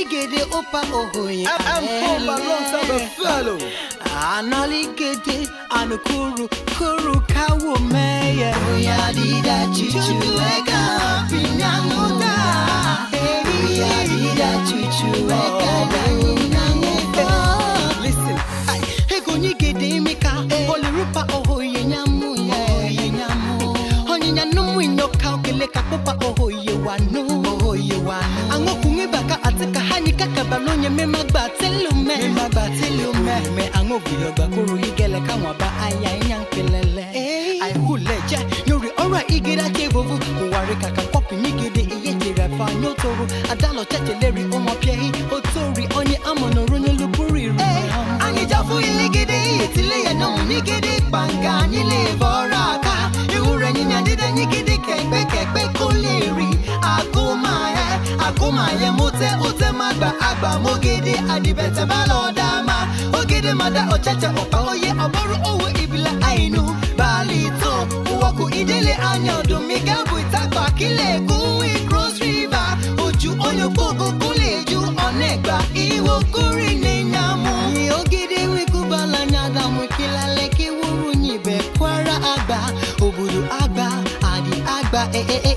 gede opa ohoye. I'm home alongside a fellow. Analigede anukuru kuru kawo meye. Oya dida chuchu eka pinyanguda. Oya dida chuchu eka pinyanguda. Listen, hegonyi gede mika. Olirupa ohoye nyamu ye nyamu. Honyi nyanumu inyoka okeleka popa ohoye wanu. Ohoye wanu. Ango kungibaka ateka hanika kabalonye memagbatelu me ango biyoga kuru igele kanwa ba aya nyankelele ai huleje nyori ora igera kevovu kuwari kaka kopi nigede iyetira fa nyotoru adalo checheleri omo piehi otori onye amonoro nyelupuri ani jafu iligede yetile ya no nigede banga nyile voraka ihure nyinya dide nigede kekbe koleri akuma ye mute ute magba agba mogede adibete balodama ogede mada ocheche opa oye oboru owo ibila ainu balito uwoku idele anyodo migabu itakwa kile kuwi cross river oju onyo pogo kuleju onegba iwo kuri ni nyamu ni ogede wikubala nyada mwikila leki wuru nyibe kwara agba obudu agba adi agba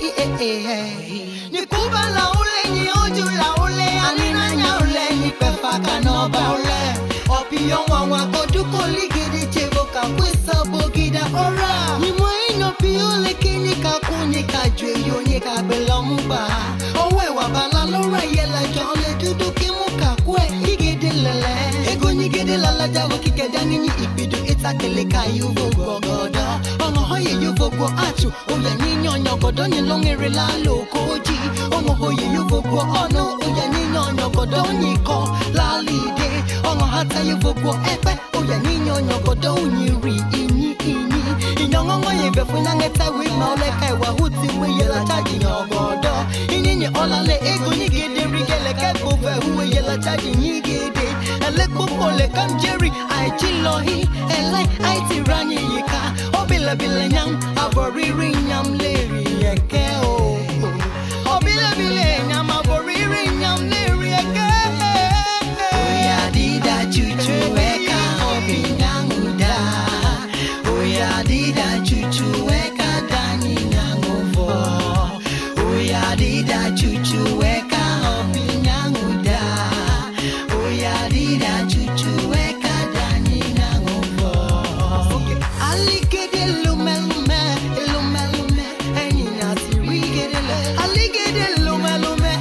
ni kubala ule ni oju la ule anina nya ule ni pefa kanoba ule opiyo wa koduko ligede chevoka kwesa bogida ora ni moino piole kinika kunika jweyo ni kabela muba owe wa bala lora yela jole dudu kimuka kwe igede lele ego nyigede lala jawo kikeda nini ipidu itakele kayuvo gogodo ongo hoye yuvo go achu oya nyinyo godo ni longere la lokoji ongo hoye yuvo go ono oya nyinyo godo ni ko la lide ongo hata yuvo go epe oya nyinyo godo nyiri ini inyongo yebe funangeta we maoleka wa huti we yela chaji nyogodo inyinyi olale ego nyigede rigele keko ve we yela chaji nyigede eleko pole kanjeri ai chilohi elai ai tirani yika obile bile nyam aboriri nyam leri eke o obile bile nyam aboriri nyam leri eke oya dida chuchu eka obinyanguda oya dida chuchu eka dani nyangovo oya dida chuchu eka obinyanguda oya dida chuchu eka dani nyangovo aligede lume eni nasiri gedele aligede lume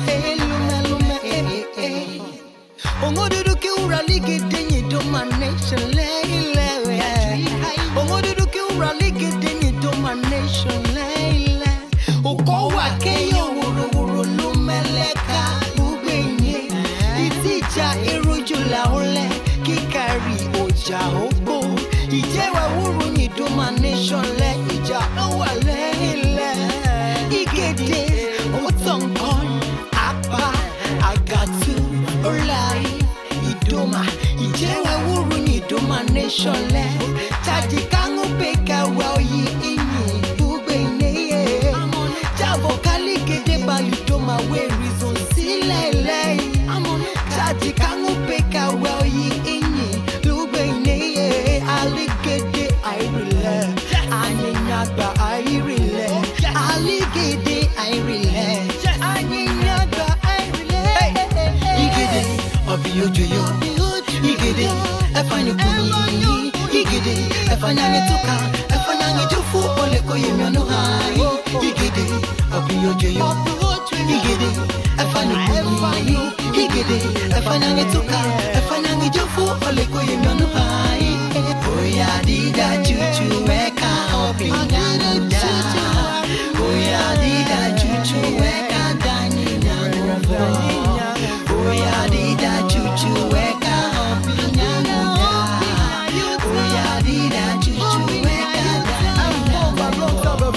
ongodudu ki ura ligede ni domination leile ongodudu ki ura ligede ni domination leile okowa keyo woro lumeleka ugbenye itija irujula ole kikari oja ogbo ijewa wuru ni domination le ija owa leile igede otonkon apa agatu olai idoma ijewa wuru ni domination le chaji kangu peka wa yi inyi ugbenye javo kali gede bali doma we reason silele chaji kangu peka wa yi inyi ugbenye aligede airile anyinyagba airile aligede airile anyinyagba airile igede obiyojoyo igede efani kuni igede efani angetuka efani angejufu oleko yemiano hai igede obiyojoyo igede efani kuni igede efani angetuka efani angejufu oleko yemiano hai oya dida chuchu eka obinyanguda oya dida chuchu eka dani nyangovo oya dida chuchu eka obinyanguda oya dida chuchu eka dani nyangovo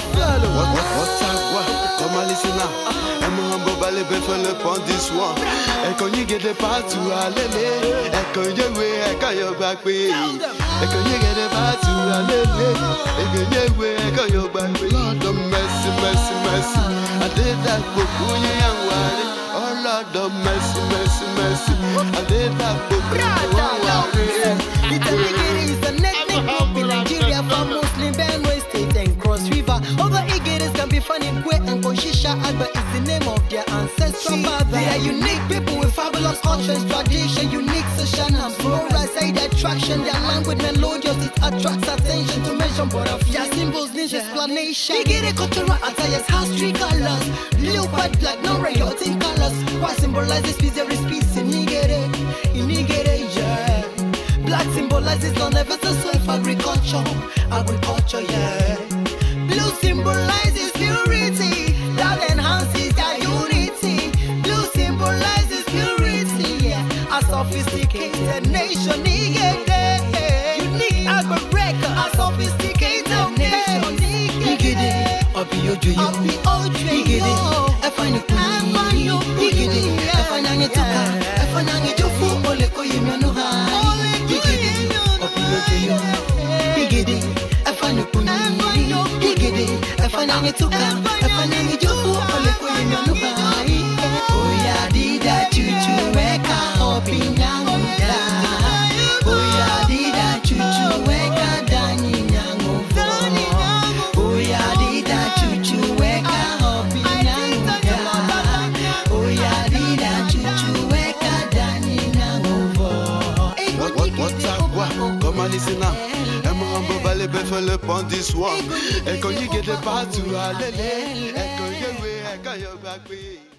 Come on, listen now. I'm for le pont du soir. Et qu'on y get partout à l'élé. Et qu'on y est, et qu'on y est back. Et qu'on y get partout à l'élé. Et qu'on y est, et qu'on y est back. Lord of mercy, mercy. I did that for you and worry. Oh Lord of mercy. Messi. Allez la Little Igede is an ethnic group in Nigeria for Muslim Benue State and Cross River. Other Igedes can be found in Kwe and Konshisha Agba is the name of their ancestral father. They are unique people with fabulous culture and tradition, unique social norms, flora, side attraction. Their language melodious, it attracts attention to mention but of their symbols needs explanation. Igede cultural attires has 3 colors, leopard black, non-regular in colors. What symbolizes peace, there is peace in Igede, yeah. Black symbolizes non-emphasis of agriculture, yeah. Blue symbolizes purity, that enhances their unity. Blue symbolizes purity, yeah. A sophisticated nation, Igede. Unique agri-record, a sophisticated nation, Igede. Obi-ojo-yo, Igede. Efanyo, Igede. Efanyangetuka, Efanyangetufu, Olekoyimyanuha. Igede, Efanyo, Igede, Efanyangetuka, Efanyangetufu, Olekoyimyanuha. Oya dida chuchu weka opinyanguda. Oya dida chuchu weka dani nyanguvo. Oya dida chuchu weka opinyanguda. Oya dida chuchu weka dani nyanguvo. Come on, listen now. Humble Valley fait le pont du soir. Et quand il y a des partout à l'aile, et quand il y a